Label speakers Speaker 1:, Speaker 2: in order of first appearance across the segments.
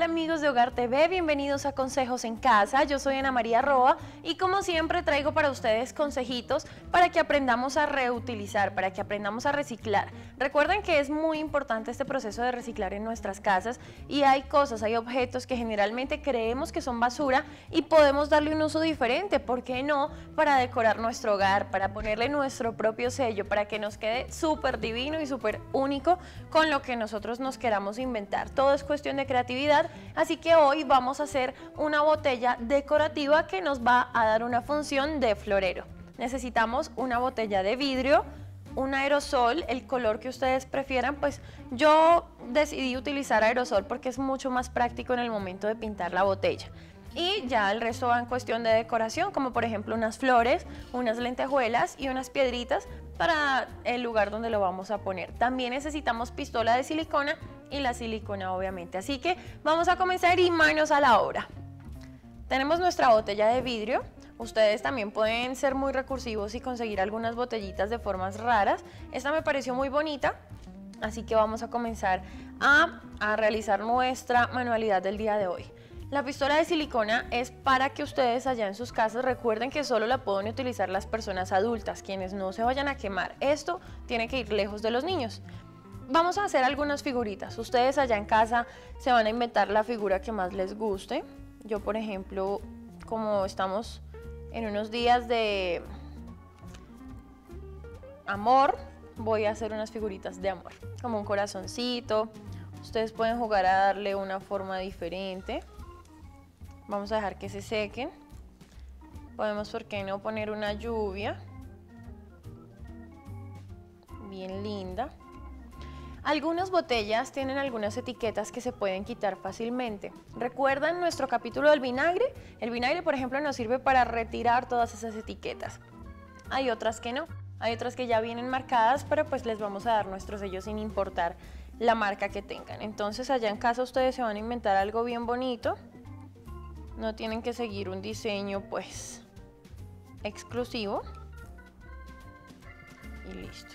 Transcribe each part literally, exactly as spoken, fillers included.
Speaker 1: Hola amigos de Hogar T V, bienvenidos a Consejos en Casa. Yo soy Ana María Roa y como siempre traigo para ustedes consejitos para que aprendamos a reutilizar, para que aprendamos a reciclar. Recuerden que es muy importante este proceso de reciclar en nuestras casas y hay cosas, hay objetos que generalmente creemos que son basura y podemos darle un uso diferente, ¿por qué no? Para decorar nuestro hogar, para ponerle nuestro propio sello, para que nos quede súper divino y súper único con lo que nosotros nos queramos inventar. Todo es cuestión de creatividad. Así que hoy vamos a hacer una botella decorativa que nos va a dar una función de florero. Necesitamos una botella de vidrio, un aerosol, el color que ustedes prefieran, pues yo decidí utilizar aerosol porque es mucho más práctico en el momento de pintar la botella. Y ya el resto va en cuestión de decoración, como por ejemplo unas flores, unas lentejuelas y unas piedritas para el lugar donde lo vamos a poner. También necesitamos pistola de silicona y la silicona obviamente. Así que vamos a comenzar y manos a la obra. Tenemos nuestra botella de vidrio. Ustedes también pueden ser muy recursivos y conseguir algunas botellitas de formas raras. Esta me pareció muy bonita, así que vamos a comenzar a, a realizar nuestra manualidad del día de hoy. La pistola de silicona es para que ustedes allá en sus casas recuerden que solo la pueden utilizar las personas adultas, quienes no se vayan a quemar. Esto tiene que ir lejos de los niños. Vamos a hacer algunas figuritas. Ustedes allá en casa se van a inventar la figura que más les guste. Yo, por ejemplo, como estamos en unos días de amor, voy a hacer unas figuritas de amor, como un corazoncito. Ustedes pueden jugar a darle una forma diferente. Vamos a dejar que se sequen. Podemos, ¿por qué no?, poner una lluvia bien linda. Algunas botellas tienen algunas etiquetas que se pueden quitar fácilmente. ¿Recuerdan nuestro capítulo del vinagre? El vinagre, por ejemplo, nos sirve para retirar todas esas etiquetas. Hay otras que no. Hay otras que ya vienen marcadas, pero pues les vamos a dar nuestro sello sin importar la marca que tengan. Entonces allá en casa ustedes se van a inventar algo bien bonito. No tienen que seguir un diseño pues exclusivo. Y listo.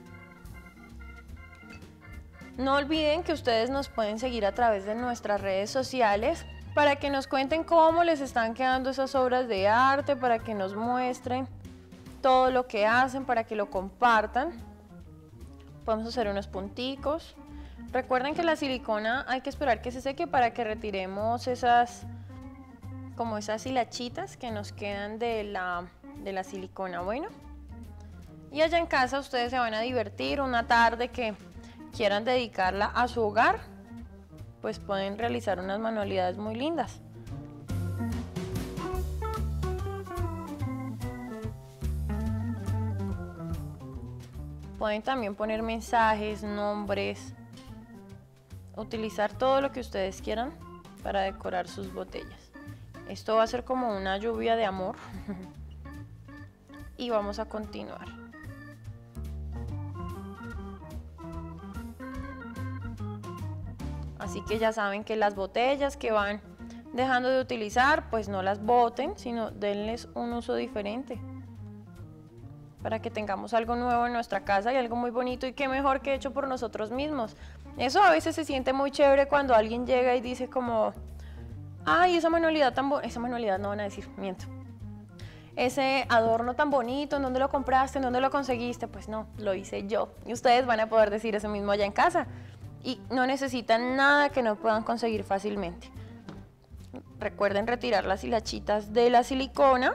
Speaker 1: No olviden que ustedes nos pueden seguir a través de nuestras redes sociales para que nos cuenten cómo les están quedando esas obras de arte, para que nos muestren todo lo que hacen, para que lo compartan. Podemos hacer unos punticos. Recuerden que la silicona hay que esperar que se seque para que retiremos esas como esas hilachitas que nos quedan de la, de la silicona. Bueno, y allá en casa ustedes se van a divertir una tarde que quieran dedicarla a su hogar, pues pueden realizar unas manualidades muy lindas. Pueden también poner mensajes, nombres, utilizar todo lo que ustedes quieran para decorar sus botellas. Esto va a ser como una lluvia de amor. Y vamos a continuar. Así que ya saben que las botellas que van dejando de utilizar, pues no las boten, sino denles un uso diferente. Para que tengamos algo nuevo en nuestra casa y algo muy bonito, y qué mejor que hecho por nosotros mismos. Eso a veces se siente muy chévere cuando alguien llega y dice como, ay, esa manualidad tan bonita, esa manualidad no van a decir, miento. Ese adorno tan bonito, ¿en dónde lo compraste? ¿En dónde lo conseguiste? Pues no, lo hice yo. Y ustedes van a poder decir eso mismo allá en casa. Y no necesitan nada que no puedan conseguir fácilmente. Recuerden retirar las hilachitas de la silicona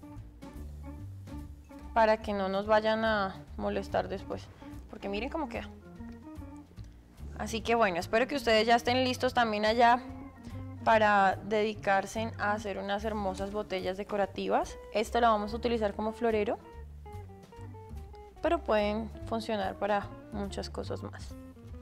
Speaker 1: para que no nos vayan a molestar después, porque miren cómo queda. Así que bueno, espero que ustedes ya estén listos también allá para dedicarse a hacer unas hermosas botellas decorativas. Esta la vamos a utilizar como florero, pero pueden funcionar para muchas cosas más.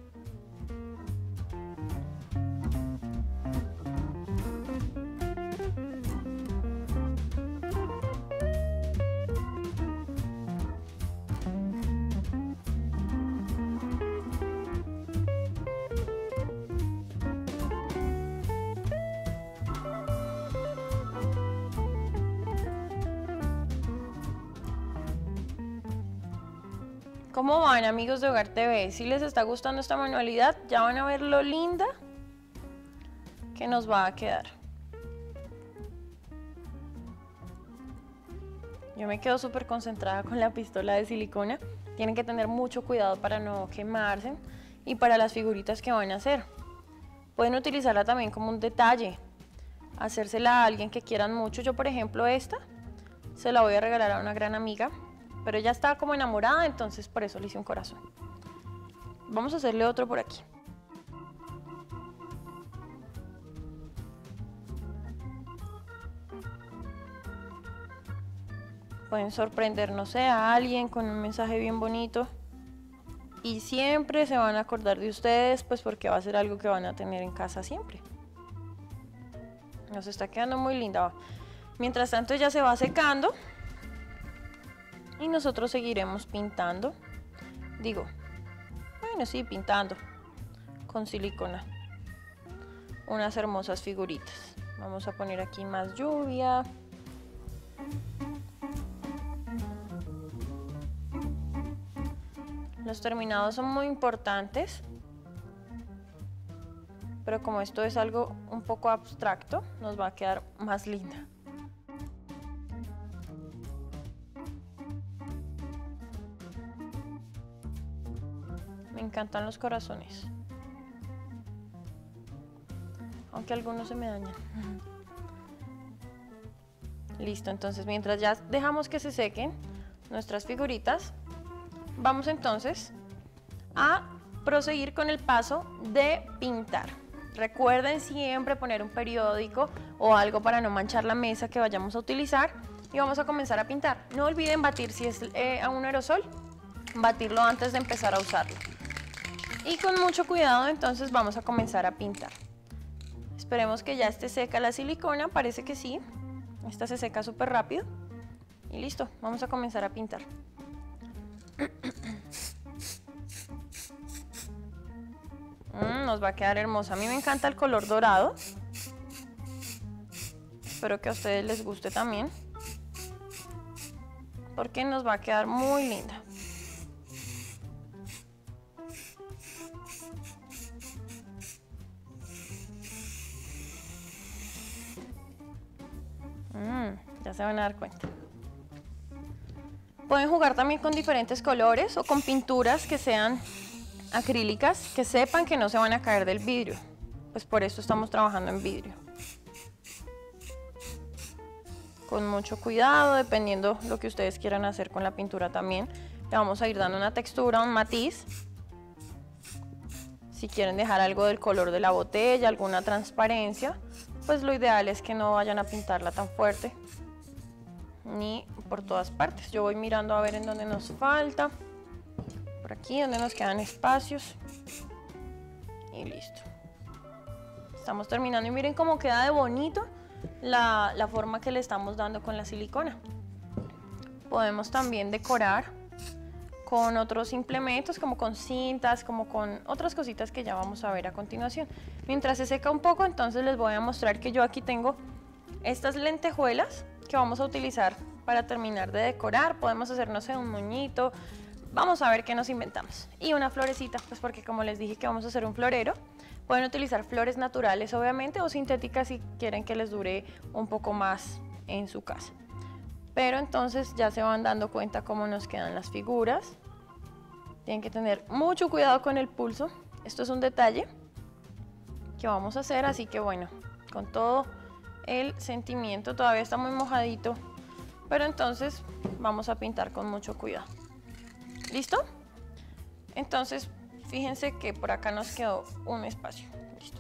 Speaker 1: ¿Cómo van, amigos de Hogar T V? Si les está gustando esta manualidad, ya van a ver lo linda que nos va a quedar. Yo me quedo súper concentrada con la pistola de silicona. Tienen que tener mucho cuidado para no quemarse y para las figuritas que van a hacer. Pueden utilizarla también como un detalle, hacérsela a alguien que quieran mucho. Yo, por ejemplo, esta se la voy a regalar a una gran amiga, pero ella está como enamorada, entonces por eso le hice un corazón. Vamos a hacerle otro por aquí. Pueden sorprender, no sé, a alguien con un mensaje bien bonito. Y siempre se van a acordar de ustedes, pues porque va a ser algo que van a tener en casa siempre. Nos está quedando muy linda. Mientras tanto ella se va secando. Y nosotros seguiremos pintando. Digo, bueno, sí, pintando. Con silicona. Unas hermosas figuritas. Vamos a poner aquí más lluvia. Los terminados son muy importantes, pero como esto es algo un poco abstracto, nos va a quedar más linda. Me encantan los corazones, aunque algunos se me dañan. Listo, entonces mientras ya dejamos que se sequen nuestras figuritas, vamos entonces a proseguir con el paso de pintar. Recuerden siempre poner un periódico o algo para no manchar la mesa que vayamos a utilizar y vamos a comenzar a pintar. No olviden batir, si es eh, a un aerosol, batirlo antes de empezar a usarlo. Y con mucho cuidado entonces vamos a comenzar a pintar. Esperemos que ya esté seca la silicona, parece que sí. Esta se seca súper rápido. Y listo, vamos a comenzar a pintar. Mm, nos va a quedar hermosa. A mí me encanta el color dorado. Espero que a ustedes les guste también, porque nos va a quedar muy linda. Mm, ya se van a dar cuenta. Pueden jugar también con diferentes colores o con pinturas que sean acrílicas, que sepan que no se van a caer del vidrio. Pues por eso estamos trabajando en vidrio. Con mucho cuidado, dependiendo lo que ustedes quieran hacer con la pintura también. Le vamos a ir dando una textura, un matiz. Si quieren dejar algo del color de la botella, alguna transparencia, pues lo ideal es que no vayan a pintarla tan fuerte, ni por todas partes. Yo voy mirando a ver en dónde nos falta. Por aquí, donde nos quedan espacios. Y listo. Estamos terminando y miren cómo queda de bonito la, la forma que le estamos dando con la silicona. Podemos también decorar con otros implementos, como con cintas, como con otras cositas que ya vamos a ver a continuación. Mientras se seca un poco, entonces les voy a mostrar que yo aquí tengo estas lentejuelas que vamos a utilizar para terminar de decorar. Podemos hacer, no sé, un moñito. Vamos a ver qué nos inventamos. Y una florecita, pues porque como les dije que vamos a hacer un florero, pueden utilizar flores naturales obviamente o sintéticas si quieren que les dure un poco más en su casa. Pero entonces ya se van dando cuenta cómo nos quedan las figuras. Tienen que tener mucho cuidado con el pulso. Esto es un detalle que vamos a hacer, así que bueno, con todo el sentimiento. Todavía está muy mojadito, pero entonces vamos a pintar con mucho cuidado. ¿Listo? Entonces, fíjense que por acá nos quedó un espacio. Listo.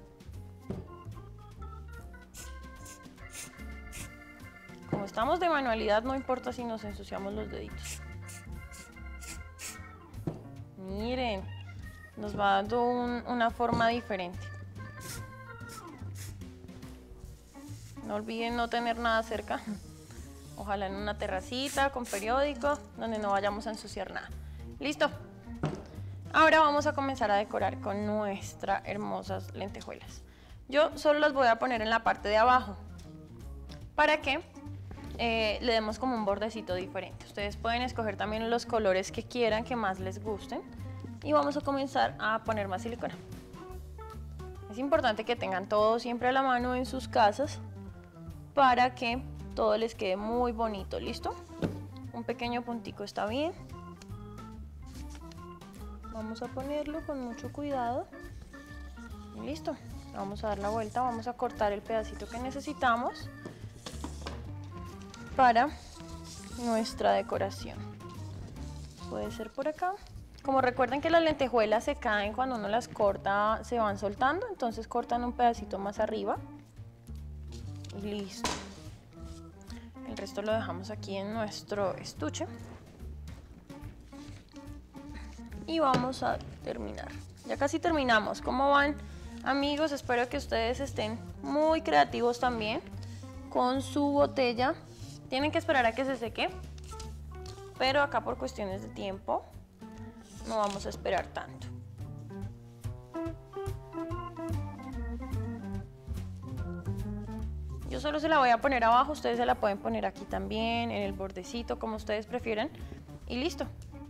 Speaker 1: Como estamos de manualidad, no importa si nos ensuciamos los deditos. Miren, nos va dando un, una forma diferente. No olviden no tener nada cerca. Ojalá en una terracita con periódico, donde no vayamos a ensuciar nada. ¿Listo? Ahora vamos a comenzar a decorar con nuestras hermosas lentejuelas. Yo solo las voy a poner en la parte de abajo para que eh, le demos como un bordecito diferente. Ustedes pueden escoger también los colores que quieran, que más les gusten. Y vamos a comenzar a poner más silicona. Es importante que tengan todo siempre a la mano en sus casas para que todo les quede muy bonito, ¿listo? Un pequeño puntico está bien. Vamos a ponerlo con mucho cuidado. Y listo. Vamos a dar la vuelta, vamos a cortar el pedacito que necesitamos para nuestra decoración. Puede ser por acá. Como recuerden que las lentejuelas se caen cuando uno las corta, se van soltando, entonces cortan un pedacito más arriba. Y listo. El resto lo dejamos aquí en nuestro estuche. Y vamos a terminar. Ya casi terminamos. ¿Cómo van, amigos? Espero que ustedes estén muy creativos también con su botella. Tienen que esperar a que se seque, pero acá por cuestiones de tiempo no vamos a esperar tanto. Yo solo se la voy a poner abajo, ustedes se la pueden poner aquí también, en el bordecito, como ustedes prefieran. Y listo.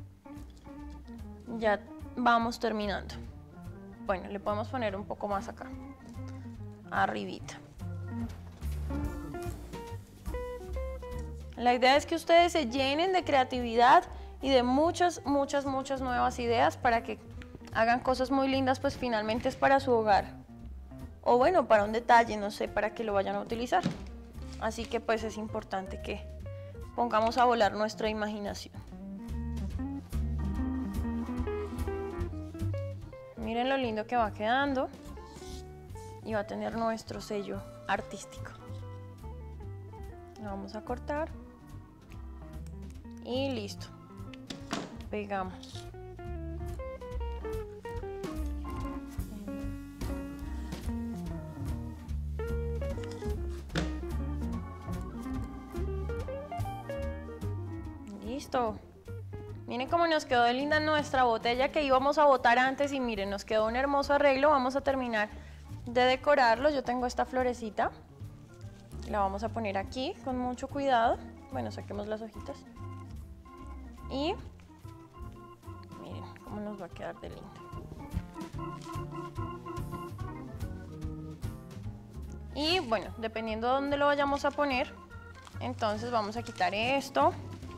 Speaker 1: Ya vamos terminando. Bueno, le podemos poner un poco más acá, arribita. La idea es que ustedes se llenen de creatividad y de muchas, muchas, muchas nuevas ideas para que hagan cosas muy lindas, pues finalmente es para su hogar. O bueno, para un detalle, no sé, para que lo vayan a utilizar. Así que pues es importante que pongamos a volar nuestra imaginación. Miren lo lindo que va quedando y va a tener nuestro sello artístico. Lo vamos a cortar y listo. Pegamos. Listo. Miren cómo nos quedó de linda nuestra botella que íbamos a botar antes y miren, nos quedó un hermoso arreglo. Vamos a terminar de decorarlo. Yo tengo esta florecita. La vamos a poner aquí con mucho cuidado. Bueno, saquemos las hojitas. Y miren cómo nos va a quedar de lindo. Y bueno, dependiendo de dónde lo vayamos a poner, entonces vamos a quitar esto.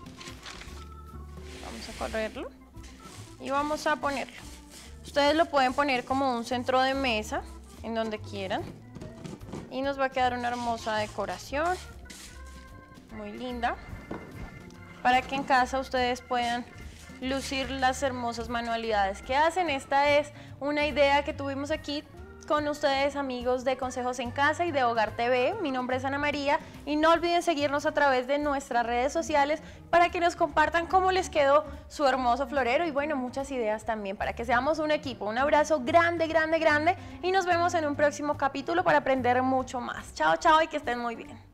Speaker 1: Vamos a correrlo y vamos a ponerlo. Ustedes lo pueden poner como un centro de mesa, en donde quieran. Y nos va a quedar una hermosa decoración, muy linda, para que en casa ustedes puedan lucir las hermosas manualidades que hacen. Esta es una idea que tuvimos aquí con ustedes, amigos de Consejos en Casa y de Hogar T V. Mi nombre es Ana María y no olviden seguirnos a través de nuestras redes sociales para que nos compartan cómo les quedó su hermoso florero y bueno, muchas ideas también para que seamos un equipo. Un abrazo grande, grande, grande y nos vemos en un próximo capítulo para aprender mucho más. Chao, chao y que estén muy bien.